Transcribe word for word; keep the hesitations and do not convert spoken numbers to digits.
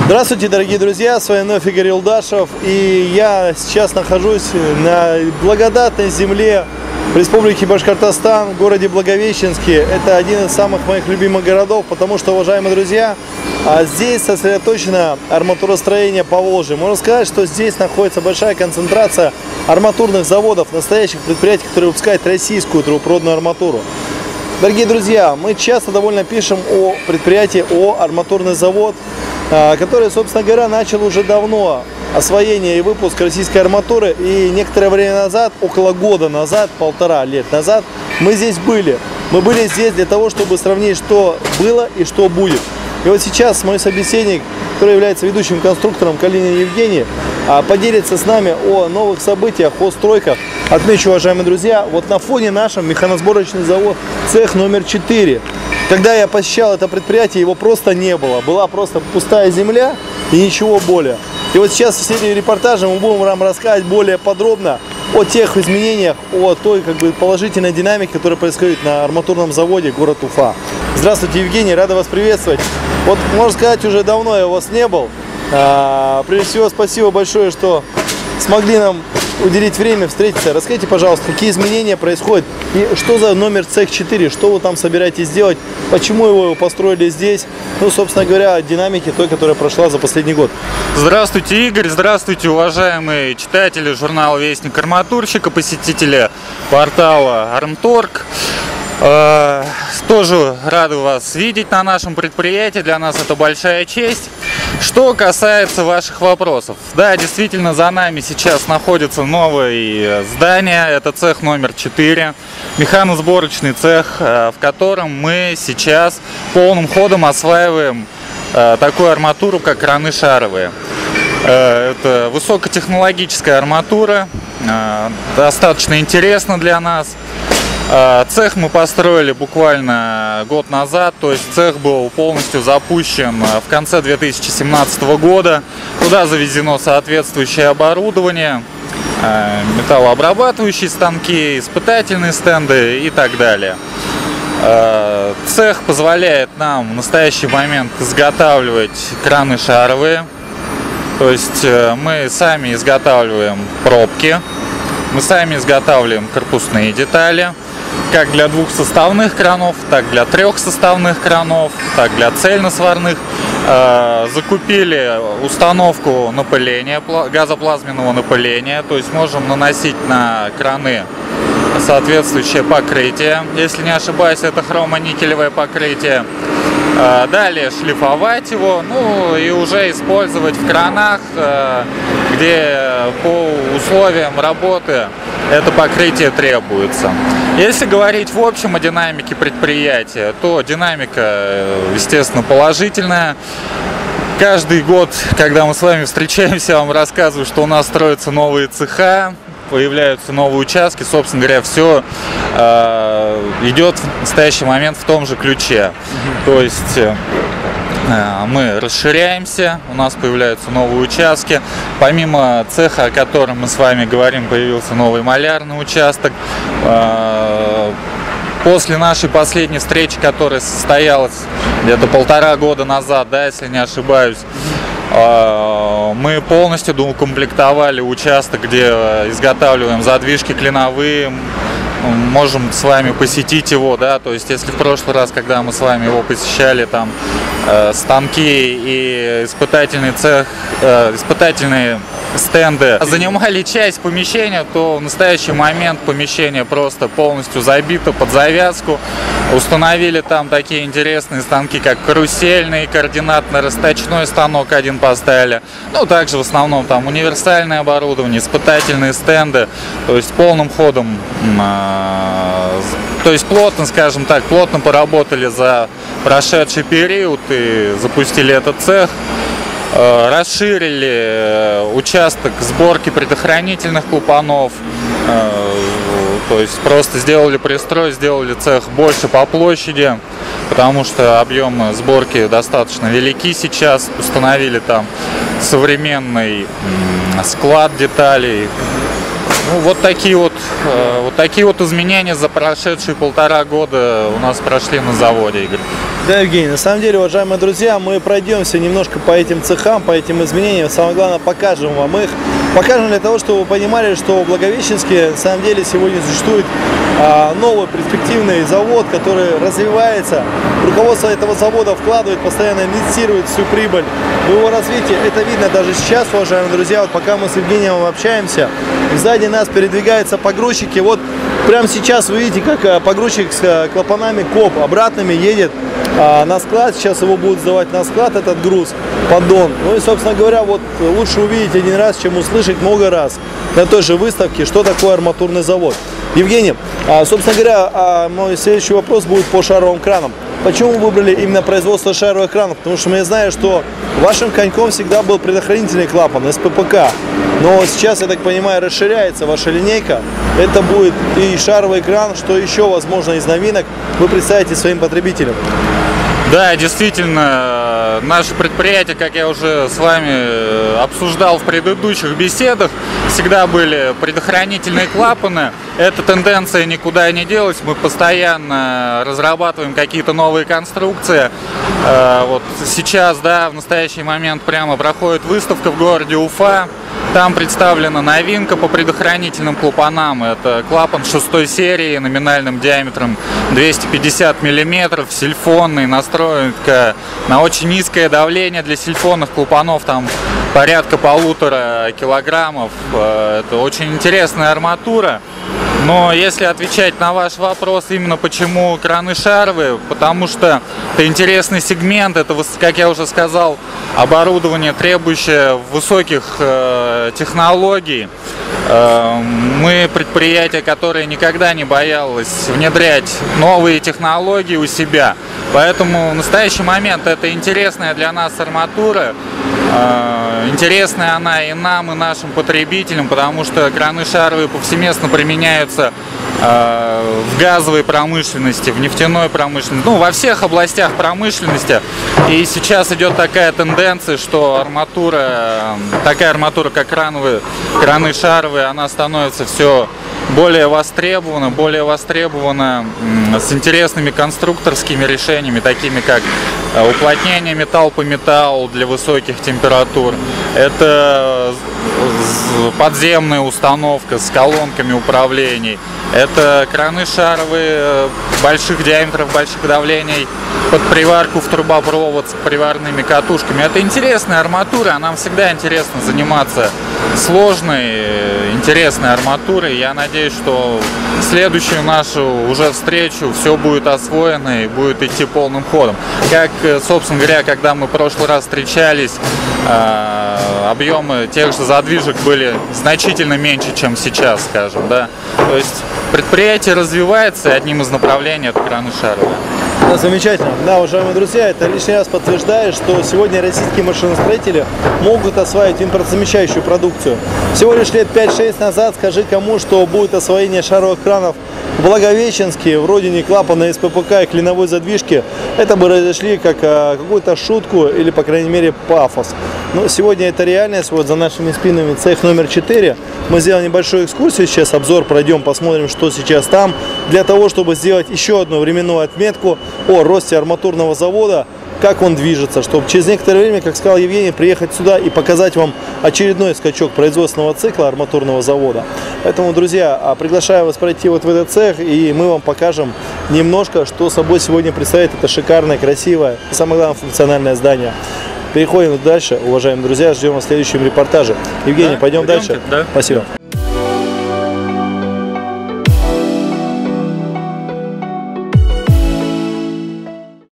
Здравствуйте, дорогие друзья, с вами вновь Игорь Юлдашев, и я сейчас нахожусь на благодатной земле Республики Башкортостан, в городе Благовещенске. Это один из самых моих любимых городов, потому что, уважаемые друзья, здесь сосредоточено арматуростроение Поволжья. Можно сказать, что здесь находится большая концентрация арматурных заводов, настоящих предприятий, которые выпускают российскую трубопроводную арматуру. Дорогие друзья, мы часто довольно пишем о предприятии, о арматурный завод, который, собственно говоря, начал уже давно освоение и выпуск российской арматуры. И некоторое время назад, около года назад, полтора лет назад, мы здесь были. Мы были здесь для того, чтобы сравнить, что было и что будет. И вот сейчас мой собеседник, который является ведущим конструктором, Калинин Евгений, поделится с нами о новых событиях, о стройках. Отмечу, уважаемые друзья, вот на фоне нашем механосборочный завод, цех номер четыре. Когда я посещал это предприятие, его просто не было. Была просто пустая земля и ничего более. И вот сейчас в серии репортажа мы будем вам рассказывать более подробно о тех изменениях, о той как бы положительной динамике, которая происходит на арматурном заводе город Уфа. Здравствуйте, Евгений, рада вас приветствовать. Вот, можно сказать, уже давно я у вас не был. А, прежде всего, спасибо большое, что смогли нам уделить время, встретиться. Расскажите, пожалуйста, какие изменения происходят и что за номер цех четыре, что вы там собираетесь делать, почему его построили здесь, ну, собственно говоря, о динамике той, которая прошла за последний год. Здравствуйте, Игорь, здравствуйте, уважаемые читатели журнала Вестник Арматурщика, посетители портала Армторг. Э, тоже рады вас видеть на нашем предприятии, для нас это большая честь. Что касается ваших вопросов, да, действительно, за нами сейчас находится новое здание, это цех номер четыре, механосборочный цех, в котором мы сейчас полным ходом осваиваем такую арматуру, как краны шаровые. Это высокотехнологическая арматура, достаточно интересна для нас. Цех мы построили буквально год назад, то есть цех был полностью запущен в конце две тысячи семнадцатого года. Туда завезено соответствующее оборудование, металлообрабатывающие станки, испытательные стенды и так далее. Цех позволяет нам в настоящий момент изготавливать краны шаровые, то есть мы сами изготавливаем пробки, мы сами изготавливаем корпусные детали, как для двухсоставных кранов, так для трехсоставных кранов, так для цельносварных. Э, закупили установку напыления, газоплазменного напыления, то есть можем наносить на краны соответствующее покрытие. Если не ошибаюсь, это хромоникелевое покрытие. Э, далее шлифовать его, ну и уже использовать в кранах, э, где по условиям работы это покрытие требуется. Если говорить в общем о динамике предприятия, то динамика, естественно, положительная. Каждый год, когда мы с вами встречаемся, я вам рассказываю, что у нас строятся новые цеха, появляются новые участки. Собственно говоря, все э, идет в настоящий момент в том же ключе. То есть мы расширяемся, у нас появляются новые участки. Помимо цеха, о котором мы с вами говорим, появился новый малярный участок. После нашей последней встречи, которая состоялась где-то полтора года назад, да, если не ошибаюсь, мы полностью доукомплектовали участок, где изготавливаем задвижки клиновые. Можем с вами посетить его, да, то есть если в прошлый раз, когда мы с вами его посещали, там э, станки и испытательный цех, э, испытательные стенды занимали часть помещения, то в настоящий момент помещение просто полностью забито под завязку. Установили там такие интересные станки, как карусельный, координатно-расточной станок один поставили. Ну, также в основном там универсальное оборудование, испытательные стенды, то есть полным ходом, э, то есть плотно, скажем так, плотно поработали за прошедший период и запустили этот цех. Расширили участок сборки предохранительных клапанов, то есть просто сделали пристрой, сделали цех больше по площади, потому что объемы сборки достаточно велики сейчас. Установили там современный склад деталей. Ну, вот такие вот, вот такие вот изменения за прошедшие полтора года у нас прошли на заводе, Игорь. Да, Евгений, на самом деле, уважаемые друзья, мы пройдемся немножко по этим цехам, по этим изменениям. Самое главное, покажем вам их. Покажем для того, чтобы вы понимали, что в Благовещенске на самом деле сегодня существует а, новый перспективный завод, который развивается. Руководство этого завода вкладывает, постоянно инвестирует всю прибыль в его развитие. Это видно даже сейчас, уважаемые друзья. Вот пока мы с Евгением общаемся, сзади нас передвигаются погрузчики. Вот прямо сейчас вы видите, как погрузчик с клапанами КОП обратными едет на склад. Сейчас его будут сдавать на склад, этот груз, поддон. Ну и, собственно говоря, вот лучше увидеть один раз, чем услышать много раз на той же выставке, что такое арматурный завод. Евгений, собственно говоря, мой следующий вопрос будет по шаровым кранам. Почему вы выбрали именно производство шаровых кранов? Потому что я знаю, что вашим коньком всегда был предохранительный клапан эс пэ пэ ка. Но сейчас, я так понимаю, расширяется ваша линейка. Это будет и шаровый кран, что еще, возможно, из новинок вы представите своим потребителям. Да, действительно, наше предприятие, как я уже с вами обсуждал в предыдущих беседах, всегда были предохранительные клапаны. Эта тенденция никуда не делась. Мы постоянно разрабатываем какие-то новые конструкции. Вот сейчас, да, в настоящий момент прямо проходит выставка в городе Уфа. Там представлена новинка по предохранительным клапанам. Это клапан шестой серии номинальным диаметром двести пятьдесят миллиметров, сильфонный, настройка на очень низкое давление для сильфонных клапанов, там порядка полутора килограммов. Это очень интересная арматура. Но если отвечать на ваш вопрос, именно почему краны шаровые, потому что это интересный сегмент, это, как я уже сказал, оборудование, требующее высоких э, технологий. Э, мы предприятие, которое никогда не боялось внедрять новые технологии у себя, поэтому в настоящий момент это интересная для нас арматура. Интересная она и нам, и нашим потребителям, потому что краны шаровые повсеместно применяются в газовой промышленности, в нефтяной промышленности, ну, во всех областях промышленности. И сейчас идет такая тенденция, что арматура, такая арматура, как крановые, краны шаровые, она становится все более востребована, более востребована с интересными конструкторскими решениями, такими как уплотнение металл по металлу для высоких температур. Это подземная установка с колонками управлений. Это краны шаровые больших диаметров, больших давлений под приварку в трубопровод с приварными катушками. Это интересная арматура, а нам всегда интересно заниматься сложной, интересной арматурой. Я надеюсь, что в следующую нашу уже встречу все будет освоено и будет идти полным ходом. Как, собственно говоря, когда мы в прошлый раз встречались, объемы тех же задвижек были значительно меньше, чем сейчас, скажем, да. То есть предприятие развивается, и одним из направлений это краны шаровые. Да, замечательно. Да, уважаемые друзья, это лишний раз подтверждает, что сегодня российские машиностроители могут осваивать импортозамещающую продукцию. Всего лишь лет пять-шесть назад скажи кому, что будет освоение шаровых кранов в Благовещенске, в родине клапана эс пэ пэ ка и клиновой задвижки, это бы разошли как а, какую-то шутку или, по крайней мере, пафос. Но сегодня это реальность. Вот за нашими спинами цех номер четыре. Мы сделали небольшую экскурсию, сейчас обзор пройдем, посмотрим, что сейчас там, для того, чтобы сделать еще одну временную отметку о росте арматурного завода, как он движется, чтобы через некоторое время, как сказал Евгений, приехать сюда и показать вам очередной скачок производственного цикла арматурного завода. Поэтому, друзья, приглашаю вас пройти вот в этот цех, и мы вам покажем немножко, что собой сегодня представляет это шикарное, красивое и, самое главное, функциональное здание. Переходим дальше, уважаемые друзья, ждем вас в следующем репортаже. Евгений, да, пойдем дальше. Да. Спасибо.